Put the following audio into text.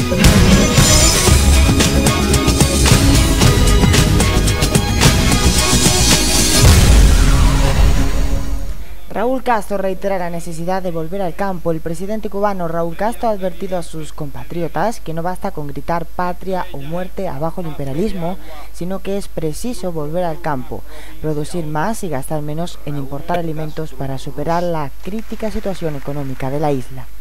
Raúl Castro reitera la necesidad de volver al campo. El presidente cubano Raúl Castro ha advertido a sus compatriotas que no basta con gritar patria o muerte abajo el imperialismo, sino que es preciso volver al campo, producir más y gastar menos en importar alimentos para superar la crítica situación económica de la isla.